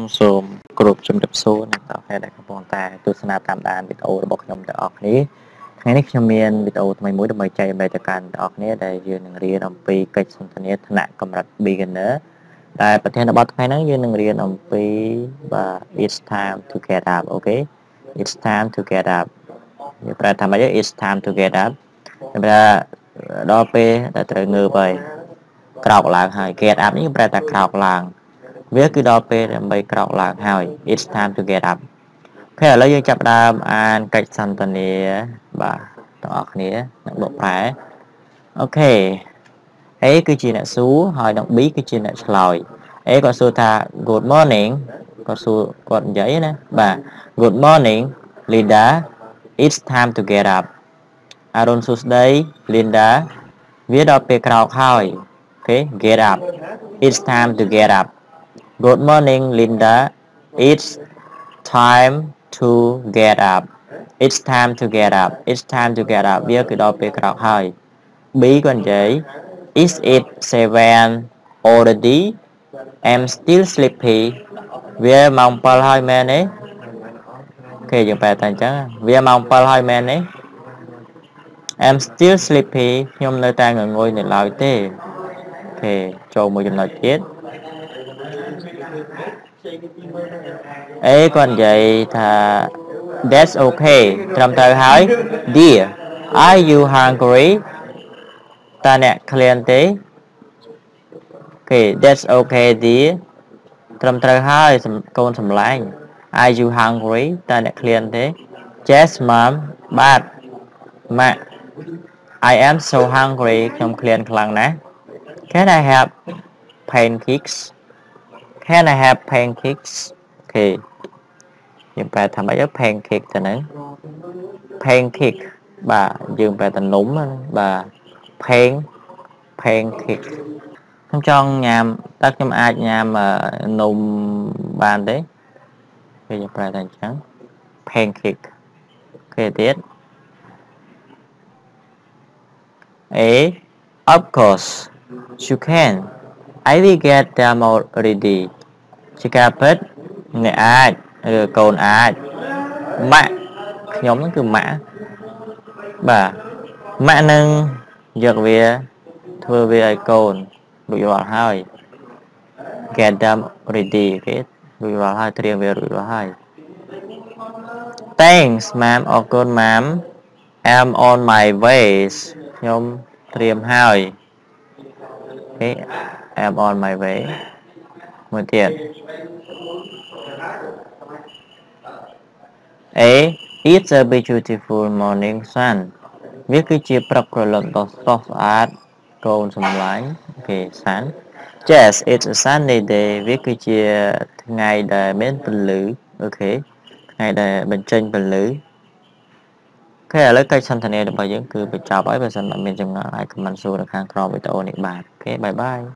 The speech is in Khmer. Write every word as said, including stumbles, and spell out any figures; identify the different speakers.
Speaker 1: សូមគោរពជំរាបសួរអ្នកទាំងអស់ដែលកំពុងតែទស្សនាតាមដានវីដេអូរបស់ខ្ញុំទាំងអស់គ្នាថ្ងៃនេះខ្ញុំមានវីដេអូថ្មីមួយដើម្បីចែករំលែកទៅកាន់អ្នកទាំងអស់គ្នាដែលយើងនឹងរៀនអំពីកិច្ចសន្ទនាថ្នាក់កម្រិត beginner ដែលប្រធានបទថ្ងៃនេះយើងនឹងរៀនអំពីបាទ it's time to get up អូខេ it's time to get up យើងប្រែថាម៉េច it's time to get up តែដល់ពេលដែលត្រូវងើបហើយក្រោកឡើងហើយ get up នេះប្រែថាក្រោកឡើងវាគឺដល់ពេលដើម្បីក្រោកឡើងហើយ it's time to get up អូខេឥឡូវយើងចាប់ផ្ដើមអានកិច្ចសន្ទនាបាទទាំងអស់គ្នានឹងបកប្រែអូខេ A គឺជាអ្នកសួរហើយនឹង B គឺជាអ្នកឆ្លើយ A គាត់សួរថា good morning គាត់សួរគាត់និយាយណាបាទ good morning Linda it's time to get up អរុនសួស្ដី Linda វាដល់ពេលក្រោកហើយអូខេ get up it's time to get up Good morning, Linda. It's time to get up. It's time to get up. It's time to get up. វាគឺដល់ពេលក្រោកហើយ B គាត់និយាយ Is it seven already? I'm still sleepy. វាម៉ោង7ហើយមែនទេអូខេយើងប្រែតែអញ្ចឹងវាម៉ោង7ហើយមែនទេ I'm still sleepy. ខ្ញុំនៅតែងងុយនៅឡើយទេអូខេចូលមួយចំណុចទៀតអេគាត់និយាយថា That's okay ត្រឹមត្រូវហើយ Dear are you hungry តើអ្នកឃ្លានទេអូខេ That's okay dear ត្រឹមត្រូវហើយកូនសម្លាញ់ Are you hungry តើអ្នកឃ្លានទេ Yes mom បាទម៉ាក់ I am so hungry ខ្ញុំឃ្លានខ្លាំងណាស់ Can I have pancakes Can I have pancakes អូខេយើងប្រែថាម៉េចទៅ pancake ទៅហ្នឹង pancake បាទយើងប្រែថានំបាទ pan pancake ខ្ញុំចង់ញ៉ាំតើខ្ញុំអាចញ៉ាំនំបានទេគេយើងប្រែថាអញ្ចឹង pancake អូខេទៀត A of course you can I will get them already ជាការពិតអ្នកអាចឬកូនអាចម៉ាក់ខ្ញុំហ្នឹងគឺម៉ាក់បាទម៉ាក់នឹងយកវាធ្វើវាឲ្យកូនរួចរាល់ហើយ get them ready គេរួចរាល់ហើយត្រៀមវារួចរាល់ហើយ Thanks ma'am អរគុណ ma'am I'm on my way ខ្ញុំត្រៀមហើយអូខេ I'm on my way មួយទៀត A It's a beautiful morning sun វាគឺជាព្រឹកព្រលឹមដ៏ស្រស់ស្អាតកូនសម្លាញ់អូខេ sun Yes it's a sunny day វាគឺជាថ្ងៃដែលមានពន្លឺអូខេថ្ងៃដែលបញ្ចេញពន្លឺអូខេឥឡូវកិច្ចសន្ទនារបស់យើងគឺបញ្ចប់ហើយបើសិនបើមានចម្ងល់អាច comment សួរនៅខាងក្រោមវីដេអូនេះបានអូខេបាយបាយ